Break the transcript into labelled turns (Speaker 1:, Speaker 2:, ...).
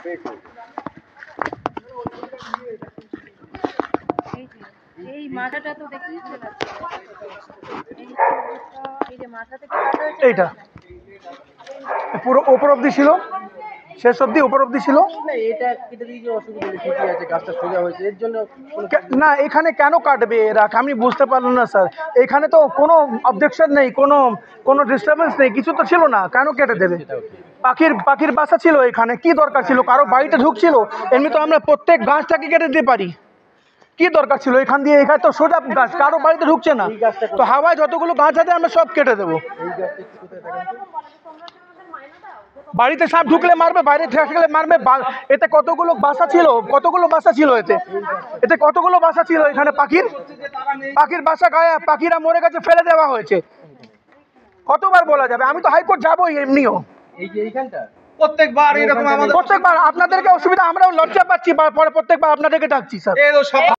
Speaker 1: এই মাথাটা তো দেখতে এই যে মাথা থেকে কাটা হয়েছে
Speaker 2: এইটা পুরো ওপর অবধি ছিল, শেষ অবধি ওপর অবধি ছিল
Speaker 3: এটা কেটে দিয়ে অসুবিধা ঠিকই আছে, গাছটা সোজা হয়েছে এর জন্য।
Speaker 2: না এখানে কেন কাটবে এরা আমি বুঝতে পারলাম না স্যার। এখানে তো কোনো অবজেকশন নেই, কোনো ডিস্টারবেন্স নেই, কিছু তো ছিল না, কেন কেটে দেবে? পাখির বাসা ছিল এখানে, কি দরকার ছিল? কারো বাড়িতে ঢুকছিল? এমনি তো আমরা প্রত্যেক গাছটাকে কেটে দিতে পারি, কি দরকার ছিল এখান দিয়ে? এখানে তো সোজা গাছ, কারো বাড়িতে ঢুকছে না, তো হাওয়ায় যতগুলো গাছ আছে আমরা সব কেটে দেবো। বাড়িতে সাপ ঢুকলে মারবে, বাইরে থাকলে মারবে। এতে কতগুলো বাসা ছিল, এতে কতগুলো বাসা ছিল এখানে পাখির বাসা গায়ে, পাখিরা মরে গেছে, ফেলে দেওয়া হয়েছে। কতবার বলা যাবে? আমি তো হাইকোর্ট যাবোই এমনিও।
Speaker 3: প্রত্যেকবার এরকম
Speaker 2: প্রত্যেকবার আপনাদেরকে অসুবিধা, আমরাও লজ্জা পাচ্ছি, পরে প্রত্যেকবার আপনাদেরকে ডাকছি স্যার।